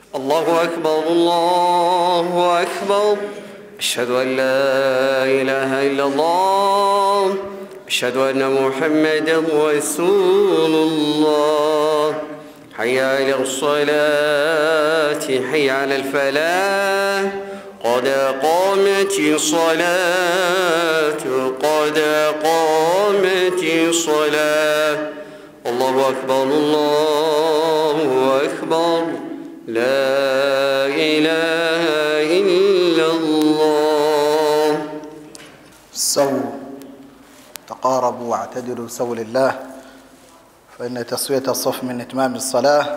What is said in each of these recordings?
الله أكبر الله أكبر. أشهد أن لا إله إلا الله. أشهد أن محمدا رسول الله. حي على الصلاة حي على الفلاح. قد قامت الصلاة قد قامت الصلاة. الله أكبر الله أكبر. لا إله إلا الله. استووا تقاربوا واعتدلوا سووا لله، فإن تسوية الصف من إتمام الصلاة.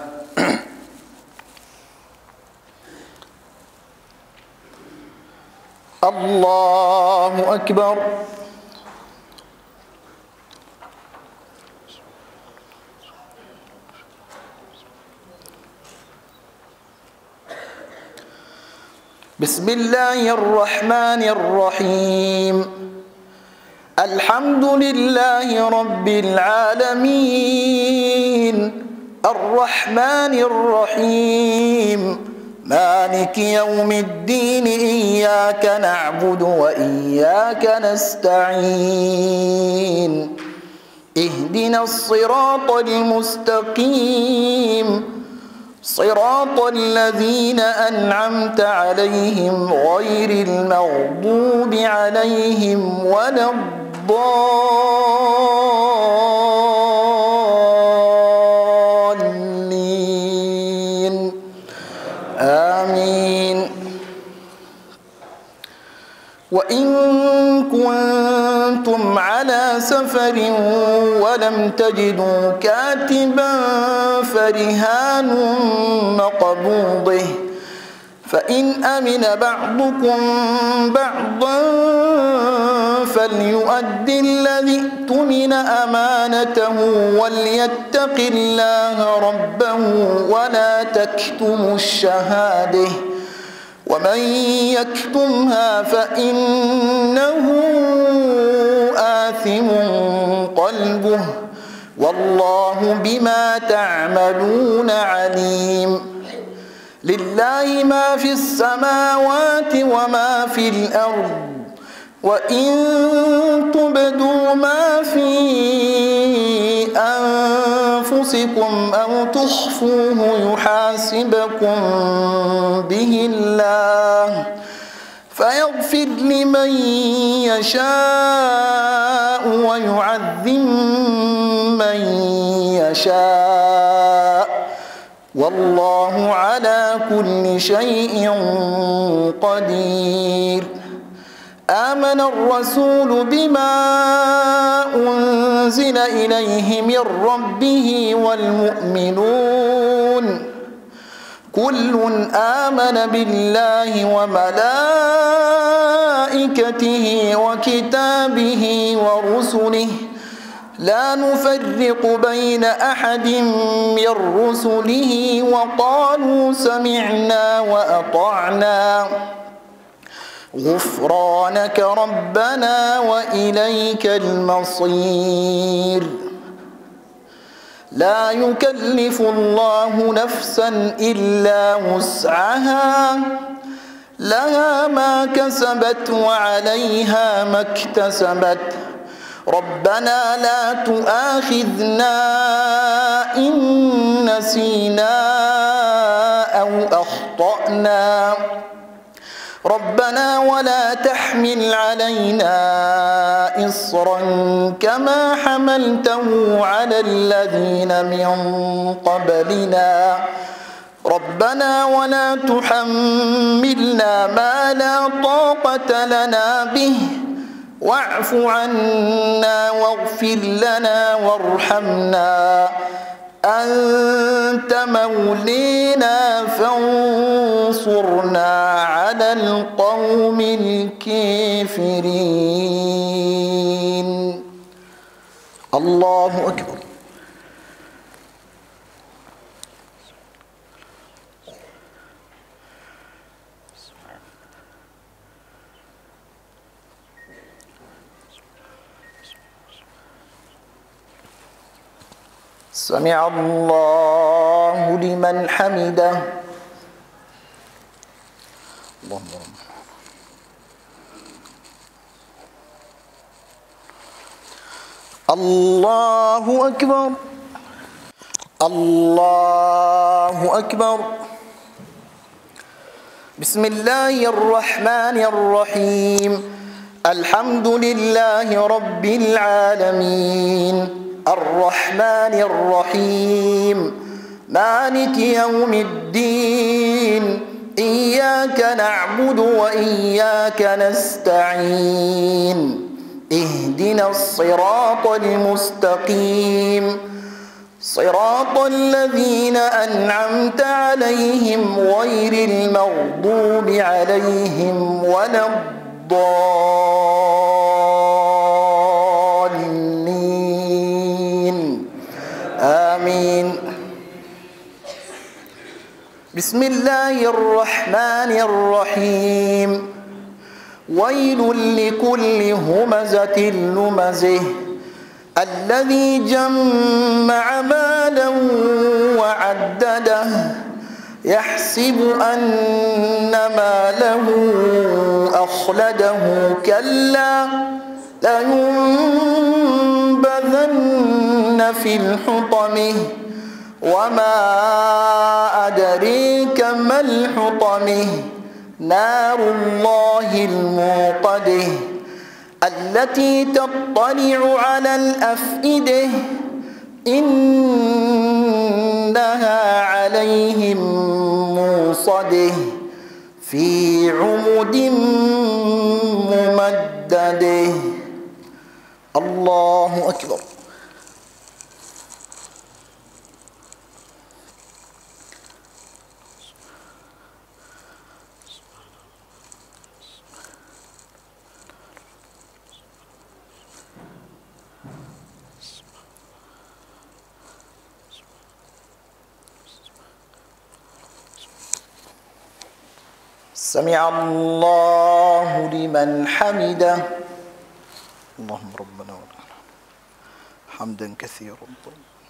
الله أكبر. بسم الله الرحمن الرحيم. الحمد لله رب العالمين الرحمن الرحيم مالك يوم الدين. إياك نعبد وإياك نستعين. اهدنا الصراط المستقيم صراط الذين أنعمت عليهم غير المغضوب عليهم ولا الضالين. آمين. وإن كنتم على سفر ولم تجدوا كاتبا فرهان مقبوضه، فإن أمن بعضكم بعضا فليؤد الذي اؤتمن أمانته وليتق الله ربه ولا تكتموا الشهادة، ومن يكتمها فإنه آثم قلبه والله بما تعملون عليم. لله ما في السماوات وما في الأرض، وإن تبدوا ما في أنفسكم أو تخفوه يحاسبكم به الله، فيغفر لمن يشاء ويعذب من يشاء، والله على كل شيء قدير. آمن الرسول بما أنزل إليه من ربه والمؤمنون كل آمن بالله وملائكته وكتابه ورسله لا نفرق بين أحد من رسله وقالوا سمعنا وأطعنا غفرانك ربنا وإليك المصير. لا يكلف الله نفسا إلا وسعها، لها ما كسبت وعليها ما اكتسبت. ربنا لا تؤاخذنا إن نسينا أو أخطأنا، ربنا ولا تحمل علينا إصرا كما حملته على الذين من قبلنا، ربنا ولا تحملنا ما لا طاقة لنا به، واعف عنا واغفر لنا وارحمنا أنت مولينا فانصرنا على القوم الكافرين. الله أكبر. سمع الله لمن حمده. اللهم رب. الله أكبر. الله أكبر. بسم الله الرحمن الرحيم. الحمد لله رب العالمين الرحمن الرحيم مالك يوم الدين إياك نعبد وإياك نستعين اهدنا الصراط المستقيم صراط الذين أنعمت عليهم غير المغضوب عليهم ولا الضالين آمين. بسم الله الرحمن الرحيم. ويل لكل همزة لمزه الذي جمع مالا وعدده يحسب أن ماله أخلده كلا لينبذن في الحطمة وما أدريك ما الحطمة نار الله الموقدة التي تطلع على الأفئدة إنها عليهم موصدة في عمد ممددة. الله أكبر. سمع الله لمن حمده. اللهم ربنا ولك الحمد حمدا كثيرا طيبا.